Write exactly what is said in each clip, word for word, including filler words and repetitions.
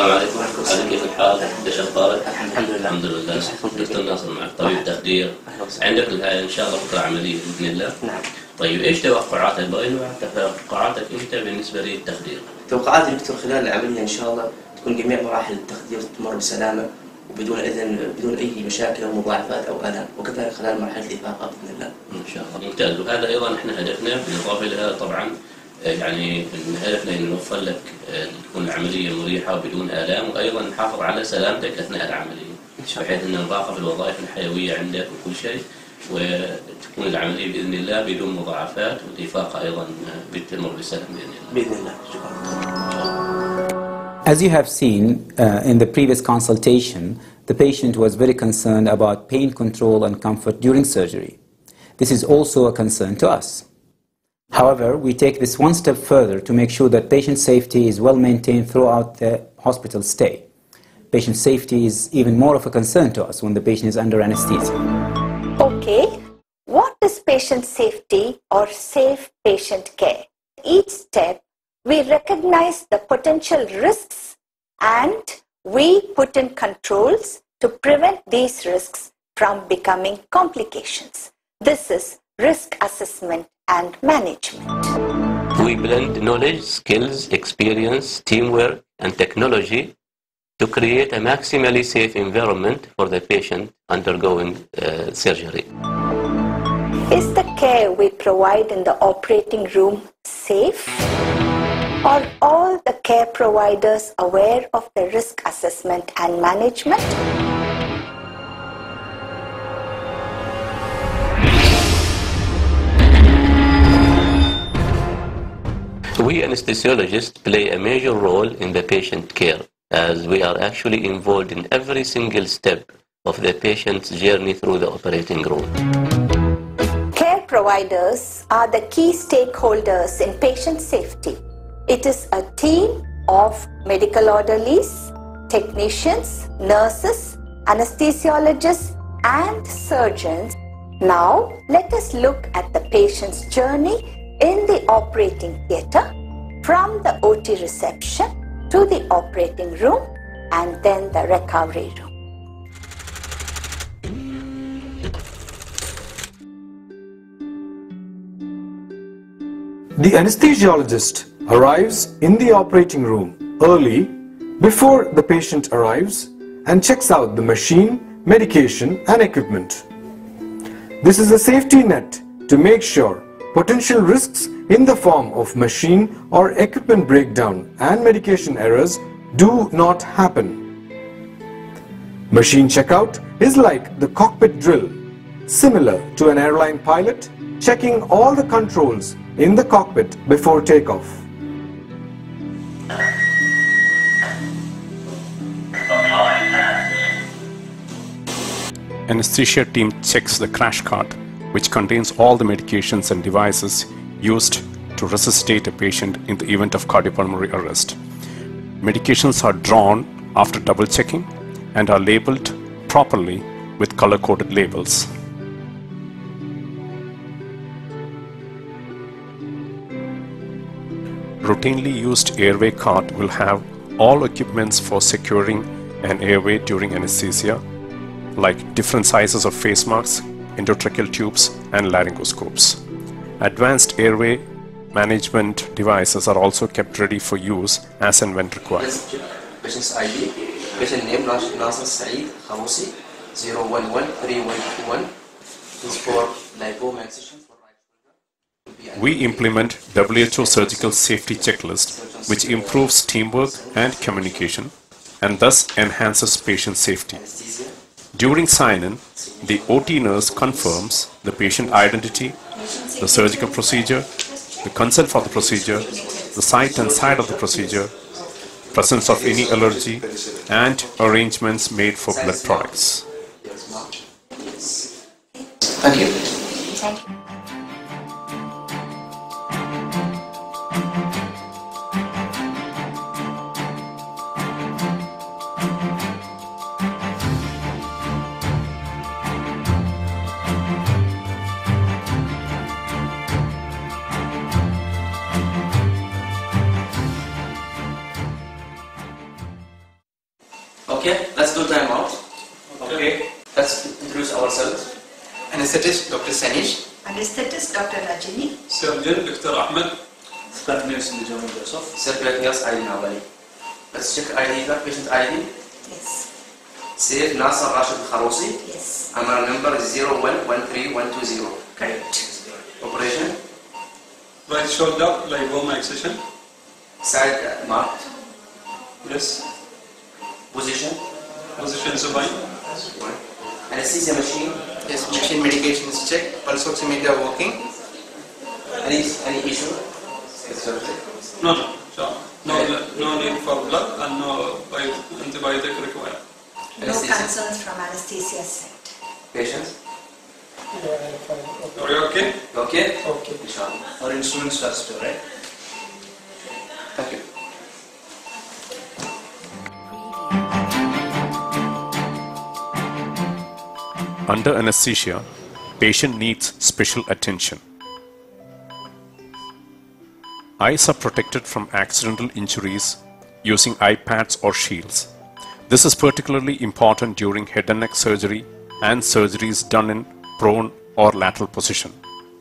السلام عليكم. على كيف الحال؟ ايش اخبارك؟ الحمد لله. الحمد لله. دكتور ناصر معك طبيب تخدير. عندك ان شاء الله بكره عمليه باذن الله. نعم. طيب ايش توقعاتك؟ بغينا نعرف توقعاتك انت بالنسبه للتخدير. توقعاتي دكتور خلال العمليه ان شاء الله تكون جميع مراحل التخدير تمر بسلامه وبدون اذن بدون اي مشاكل او مضاعفات او الام، وكذلك خلال مرحله الافاقه باذن الله. ان شاء الله. ممتاز. وهذا ايضا احنا هدفنا بالاضافه الى هذا طبعا يعني هدفنا ان نوفر لك تكون العمليه مريحه وبدون الام، وايضا نحافظ على سلامتك اثناء العمليه بحيث ان نراقب الوظائف الحيويه عندك وكل شيء، وتكون العمليه باذن الله بدون مضاعفات، والافاقه ايضا بتمر بسلام باذن الله. باذن الله. شكرا. As you have seen uh, in the previous consultation, the patient was very concerned about pain control and comfort during surgery. This is also a concern to us. However, we take this one step further to make sure that patient safety is well maintained throughout the hospital stay. Patient safety is even more of a concern to us when the patient is under anesthesia. Okay, what is patient safety or safe patient care? Each step, we recognize the potential risks and we put in controls to prevent these risks from becoming complications. This is risk assessment and management. We blend knowledge, skills, experience, teamwork, and technology to create a maximally safe environment for the patient undergoing uh, surgery. Is the care we provide in the operating room safe? Are all the care providers aware of the risk assessment and management? We anesthesiologists play a major role in the patient care, as we are actually involved in every single step of the patient's journey through the operating room. Care providers are the key stakeholders in patient safety. It is a team of medical orderlies, technicians, nurses, anesthesiologists, and surgeons. Now, let us look at the patient's journey in the operating theatre, from the O T reception to the operating room and then the recovery room. The anesthesiologist arrives in the operating room early before the patient arrives and checks out the machine, medication and equipment. This is a safety net to make sure potential risks in the form of machine or equipment breakdown and medication errors do not happen. Machine checkout is like the cockpit drill, similar to an airline pilot checking all the controls in the cockpit before takeoff. Anesthesia team checks the crash cart, which contains all the medications and devices used to resuscitate a patient in the event of cardiopulmonary arrest. Medications are drawn after double checking and are labeled properly with color-coded labels. Routinely used airway cart will have all equipments for securing an airway during anesthesia, like different sizes of face masks, endotracheal tubes and laryngoscopes. Advanced airway management devices are also kept ready for use as and when required. Patient's I D, patient name Nasser Saeed Khamousi, zero one one three one two one. This is for lipoma excision for right shoulder. We implement W H O surgical safety checklist, which improves teamwork and communication and thus enhances patient safety. During sign-in, the O T nurse confirms the patient identity, the surgical procedure, the consent for the procedure, the site and site of the procedure, presence of any allergy, and arrangements made for blood products. Thank you. Thank you. Okay, let's do time out. Okay, let's introduce ourselves. Anesthetist Doctor Saneesh. Anesthetist Doctor Rajini. Surgeon Doctor Ahmed. Staff nurse Nijamul Yusuf. Circulate nurse I D Nawali. Let's check I D, patient I D. Yes. Save Nasser Rashid Kharousi. Yes. And our number is zero one one three one two zero. Correct. Operation. Right shoulder, lipoma excision. Side uh, marked. Yes. Position. Position supine. One. Anesthesia machine. Yes, machine medication is checked. Pulse oximeter working. Any any issue? No, no, sure. No, no need for blood and no antibiotic required. No concerns from anesthesia side. Patients. Are you okay? Okay? Okay. Inshallah. Our instruments are still right. Thank you. Under anesthesia, patient needs special attention. Eyes are protected from accidental injuries using eye pads or shields. This is particularly important during head and neck surgery and surgeries done in prone or lateral position.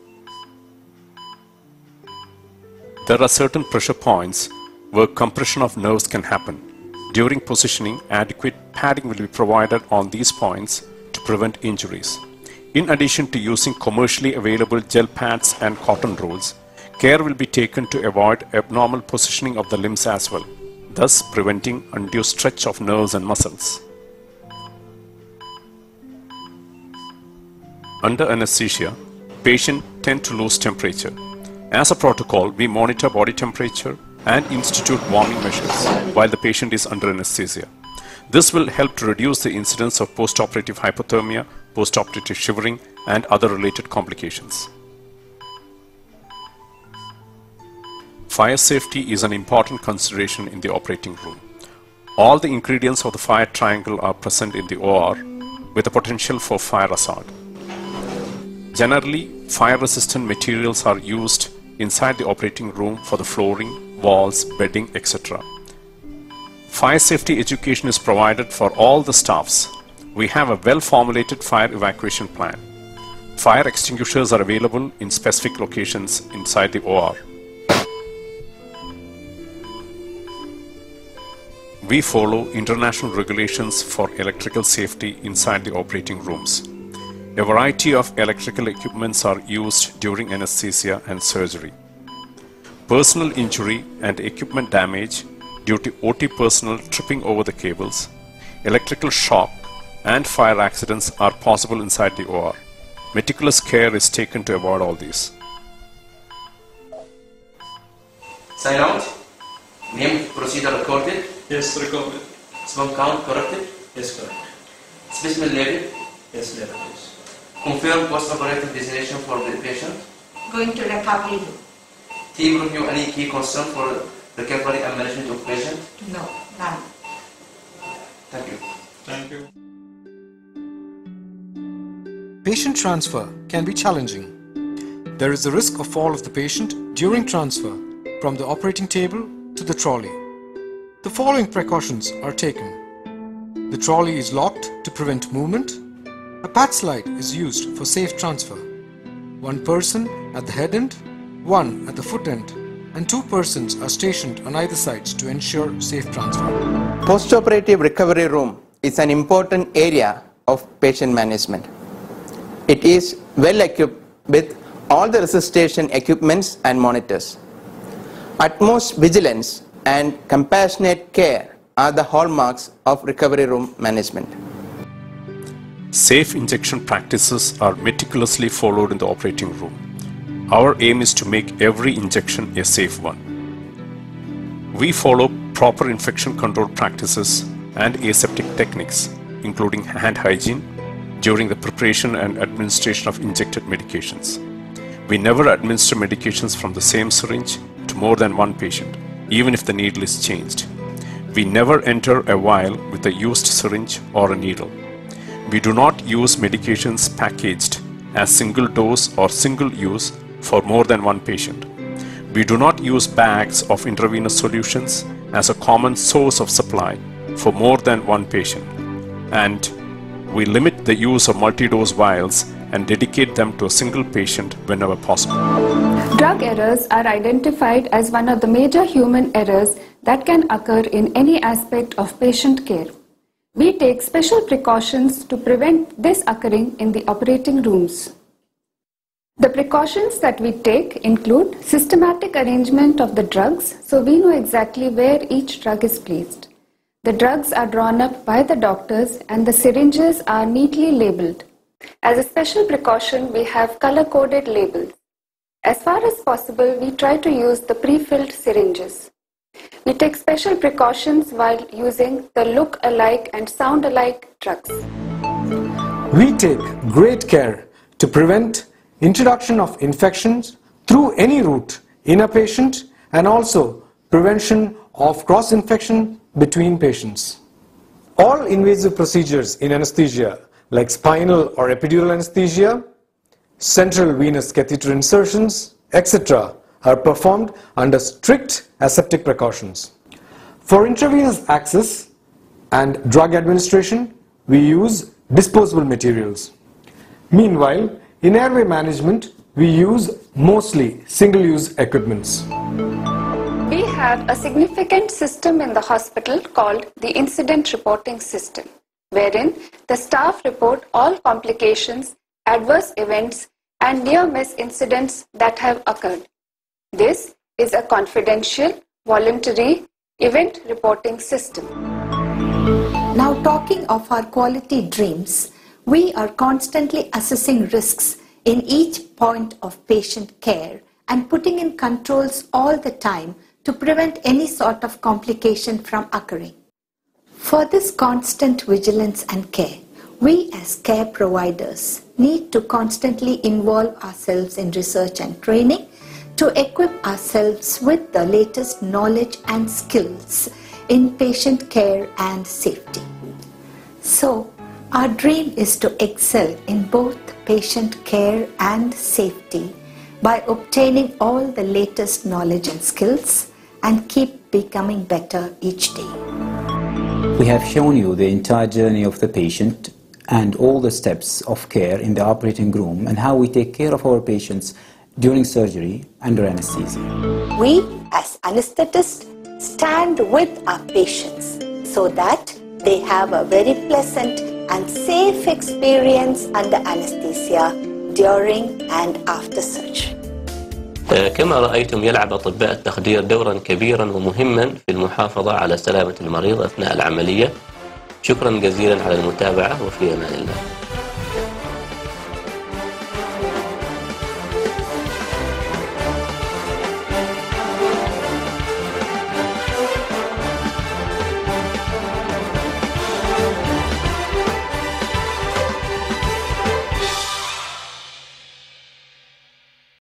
There are certain pressure points where compression of nerves can happen. During positioning, adequate padding will be provided on these points to prevent injuries. In addition to using commercially available gel pads and cotton rolls, care will be taken to avoid abnormal positioning of the limbs as well, thus preventing undue stretch of nerves and muscles. Under anesthesia, patients tend to lose temperature. As a protocol, we monitor body temperature and institute warming measures while the patient is under anesthesia. This will help to reduce the incidence of postoperative hypothermia, postoperative shivering, and other related complications. Fire safety is an important consideration in the operating room. All the ingredients of the fire triangle are present in the O R with the potential for fire hazard. Generally, fire-resistant materials are used inside the operating room for the flooring, walls, bedding, et cetera. Fire safety education is provided for all the staffs. We have a well-formulated fire evacuation plan. Fire extinguishers are available in specific locations inside the O R. We follow international regulations for electrical safety inside the operating rooms. A variety of electrical equipments are used during anesthesia and surgery. Personal injury and equipment damage due to O T personnel tripping over the cables, electrical shock, and fire accidents are possible inside the O R. Meticulous care is taken to avoid all these. Sign out. Name procedure recorded. Yes, recorded. Smoke count corrected. Yes, correct. Specimen label. Yes, level please. Confirm post-operative destination for the patient. Going to recovery room. Team review any key concern for recovery and management of patient. No, none. Thank you. Thank you. Patient transfer can be challenging. There is a risk of fall of the patient during transfer from the operating table to the trolley. The following precautions are taken. The trolley is locked to prevent movement. A patch slide is used for safe transfer. One person at the head end, one at the foot end, and two persons are stationed on either sides to ensure safe transfer. Postoperative recovery room is an important area of patient management. It is well equipped with all the resuscitation equipments and monitors. Utmost vigilance and compassionate care are the hallmarks of recovery room management. Safe injection practices are meticulously followed in the operating room. Our aim is to make every injection a safe one. We follow proper infection control practices and aseptic techniques, including hand hygiene, during the preparation and administration of injected medications. We never administer medications from the same syringe to more than one patient, even if the needle is changed. We never enter a vial with a used syringe or a needle. We do not use medications packaged as single dose or single use for more than one patient. We do not use bags of intravenous solutions as a common source of supply for more than one patient, and we limit the use of multi-dose vials and dedicate them to a single patient whenever possible. Drug errors are identified as one of the major human errors that can occur in any aspect of patient care. We take special precautions to prevent this occurring in the operating rooms. The precautions that we take include systematic arrangement of the drugs, so we know exactly where each drug is placed. The drugs are drawn up by the doctors and the syringes are neatly labeled. As a special precaution, we have color-coded labels. As far as possible, we try to use the pre-filled syringes. We take special precautions while using the look-alike and sound-alike drugs. We take great care to prevent introduction of infections through any route in a patient and also prevention of cross-infection between patients. All invasive procedures in anesthesia like spinal or epidural anesthesia, central venous catheter insertions, et cetera are performed under strict aseptic precautions. For intravenous access and drug administration, we use disposable materials. Meanwhile, in airway management, we use mostly single-use equipments. We have a significant system in the hospital called the Incident Reporting System, wherein the staff report all complications, adverse events, and near-miss incidents that have occurred. This is a confidential, voluntary event reporting system. Now, talking of our quality dreams, we are constantly assessing risks in each point of patient care and putting in controls all the time to prevent any sort of complication from occurring. For this constant vigilance and care, we as care providers need to constantly involve ourselves in research and training to equip ourselves with the latest knowledge and skills in patient care and safety. So, our dream is to excel in both patient care and safety by obtaining all the latest knowledge and skills and keep becoming better each day. We have shown you the entire journey of the patient and all the steps of care in the operating room and how we take care of our patients during surgery under anesthesia. We as anesthetists stand with our patients so that they have a very pleasant and safe experience under anesthesia during and after surgery. كما رأيتم يلعب أطباء التخدير دورا كبيرا ومهما في المحافظة على سلامة المريض أثناء العملية. شكرا جزيلا على المتابعة وفي أمان الله.